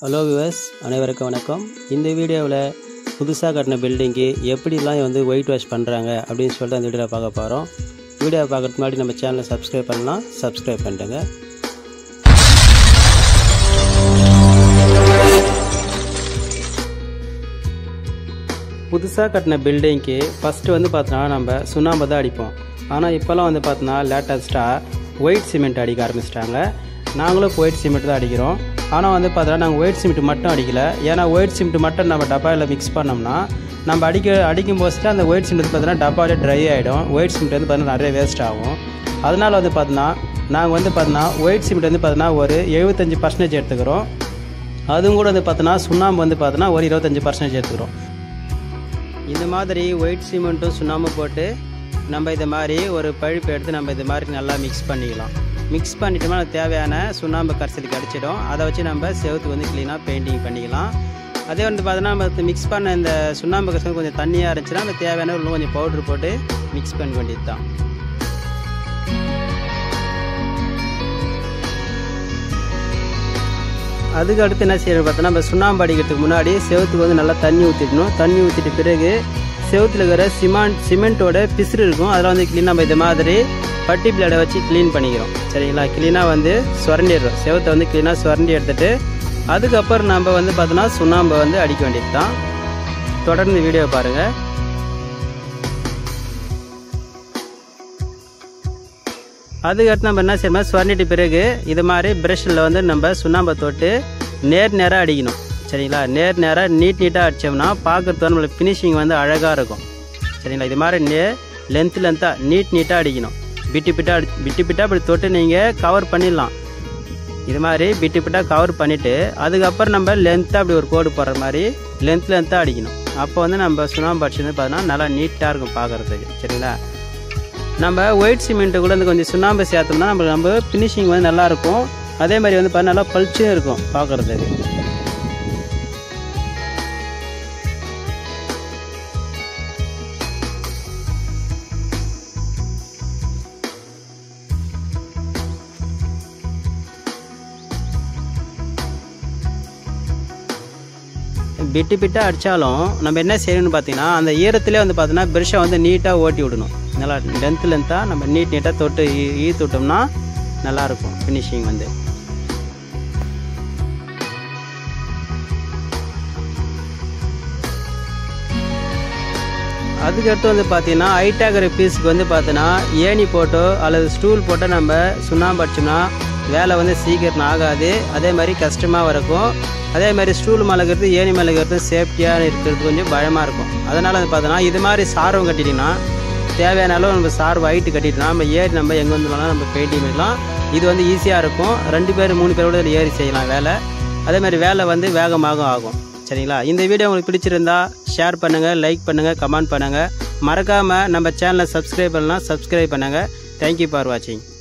Hello viewers, அனைவருக்கும் வணக்கம். இந்த வீடியோவில் புதுசாக கட்டின பில்டிங்கு எப்படிலாம் ஒயிட் வாஷ் பண்ணுறாங்க அப்படின்னு சொல்லிட்டு அந்த வீடியோவில் பார்க்க போகிறோம். வீடியோவை பார்க்குறதுக்கு முன்னாடி நம்ம சேனலை சப்ஸ்கிரைப் பண்ணலாம், சப்ஸ்கிரைப் பண்ணிட்டுங்க. புதுசாக கட்டின பில்டிங்க்கு ஃபஸ்ட்டு பார்த்தோன்னா நம்ம சுண்ணாம்பு தான் அடிப்போம். ஆனால் இப்போல்லாம் பார்த்தோன்னா லேட்டஸ்ட்டாக ஒயிட் சிமெண்ட் அடிக்க ஆரம்பிச்சிட்டாங்க. நாங்களும் ஒயிட் சிமெண்ட் தான் அடிக்கிறோம். ஆனால் பார்த்தோன்னா நாங்கள் ஒயிட் சிமெண்ட் மட்டும் அடிக்கலை. ஏன்னா ஒயிட் சிமெண்ட் மட்டும் நம்ம டப்பாவில் மிக்ஸ் பண்ணோம்னா நம்ம அடிக்கும் போது அந்த ஒயிட் சிமெண்ட் பார்த்தோன்னா டப்பாவிலே ட்ரை ஆகிடும். ஒயிட் சிமெண்ட் பார்த்தோன்னா நிறைய வேஸ்ட் ஆகும். அதனால் பார்த்தோன்னா நாங்கள் பார்த்தோன்னா ஒயிட் சிமெண்ட் பார்த்தோன்னா ஒரு 75% எடுத்துக்கிறோம். அதுவும் கூட பார்த்தோன்னா சுண்ணாம்பு பார்த்தோன்னா ஒரு 25% எடுத்துக்கிறோம். இந்த மாதிரி ஒயிட் சிமெண்ட்டும் சுண்ணாம்பு போட்டு நம்ம இதை மாதிரி ஒரு பழுப்பு எடுத்து நம்ம இது மாதிரி நல்லா மிக்ஸ் பண்ணிக்கலாம். மிக்ஸ் பண்ணிட்டோம்னா தேவையான சுண்ணாம்பு கரைசலுக்கு அடிச்சிடும். அதை வச்சு நம்ம செவத்துக்கு க்ளீனாக பெயிண்டிங் பண்ணிக்கலாம். அதே பார்த்தோன்னா நம்ம மிக்ஸ் பண்ண இந்த சுண்ணாம்பு கரைசல் கொஞ்சம் தண்ணியாக இருந்துச்சுன்னா நம்ம தேவையான இன்னும் கொஞ்சம் பவுட்ரு போட்டு மிக்ஸ் பண்ண வேண்டியது தான். அதுக்கு அடுத்து என்ன செய்யணும் பார்த்தோன்னா நம்ம சுண்ணாம்பு அடிக்கிறதுக்கு முன்னாடி செவத்துக்கு நல்லா தண்ணி ஊற்றிடணும். தண்ணி ஊற்றிட்டு பிறகு செவத்தில் இருக்கிற சிமெண்ட்டோட பிசுறு இருக்கும். அதில் க்ளீன் நம்ம இது மாதிரி பட்டி பிளேடை வச்சு க்ளீன் பண்ணிக்கிறோம். சரிங்களா? க்ளீனாக சுரண்டிடுறோம். செவத்தை க்ளீனாக சுரண்டி எடுத்துகிட்டு அதுக்கப்புறம் நம்ம பார்த்தோன்னா சுண்ணாம்பை அடிக்க வேண்டியது தான். தொடர்ந்து வீடியோ பாருங்கள். அதுக்கடுத்து நம்ம என்ன செய்யணும், சுரண்டிட்டு பிறகு இது மாதிரி ப்ரஷ்ஷில் நம்ம சுண்ணாம்பை தொட்டு நேராக அடிக்கணும். சரிங்களா? நேராக நீட்டாக அடித்தோம்னா பார்க்குறதுக்கு நம்மளுக்கு ஃபினிஷிங் அழகாக இருக்கும். சரிங்களா? இது மாதிரி லென்த்தாக நீட்டாக அடிக்கணும். பிட்டு அப்படி தொட்டு நீங்கள் கவர் பண்ணிடலாம். இது மாதிரி பிட்டாக கவர் பண்ணிவிட்டு அதுக்கப்புறம் நம்ம லென்த்தாக அப்படி ஒரு கோடு போடுற மாதிரி லென்த்தாக அடிக்கணும். அப்போ நம்ம சுண்ணாம்பு அடிச்சு பார்த்தோன்னா நல்லா நீட்டாக இருக்கும் பார்க்குறதுக்கு. சரிங்களா? நம்ம ஒயிட் சிமெண்ட்டு கூட கொஞ்சம் சுண்ணாம்பு சேர்த்தோம்னா நம்ம ஃபினிஷிங் நல்லாயிருக்கும். அதே மாதிரி பார்த்தா நல்லா பளிச்சும் இருக்கும் பார்க்குறதுக்கு. பிட்டாக அடித்தாலும் நம்ம என்ன செய்யணும்னு பார்த்தீங்கன்னா அந்த ஈரத்திலே பார்த்தோன்னா ப்ரஷ்ஷை நீட்டாக ஓட்டி விடணும். நல்லா லென்த்தாக நம்ம நீட்டாக தொட்டு ஈத்து விட்டோம்னா நல்லாயிருக்கும் ஃபினிஷிங். அதுக்கடுத்து பார்த்தீங்கன்னா ஹைட்டாகிற பீஸுக்கு பார்த்தோன்னா ஏணி போட்டோ அல்லது ஸ்டூல் போட்டோ நம்ம சுண்ணாம்பு அடிச்சோம்னா வேலை சீக்கிரம் ஆகாது. அதே மாதிரி கஷ்டமாக இருக்கும். அதே மாதிரி ஸ்டூல் மேலேக்கிறது ஏணி மேலேக்கிறது சேஃப்டியாக இருக்கிறது கொஞ்சம் பயமாக இருக்கும். அதனால் பார்த்தோன்னா இது மாதிரி சார்வம் கட்டிட்டிங்கன்னா தேவையான அளவு நம்ம சார்வு ஹைட்டு கட்டிட்டோம்னா நம்ம ஏறி நம்ம எங்கே வந்துலாம் நம்ம பெயிண்டிங் பண்ணிக்கலாம். இது ஈஸியாக இருக்கும். 2 பேர் 3 பேரோட ஏறி செய்யலாம் வேலை. அதே மாதிரி வேலை வேகமாக ஆகும். சரிங்களா? இந்த வீடியோ உங்களுக்கு பிடிச்சிருந்தா ஷேர் பண்ணுங்கள், லைக் பண்ணுங்கள், கமெண்ட் பண்ணுங்கள். மறக்காமல் நம்ம சேனலை சப்ஸ்கிரைப் பண்ணலாம், சப்ஸ்கிரைப் பண்ணுங்கள். தேங்க்யூ ஃபார் வாட்சிங்.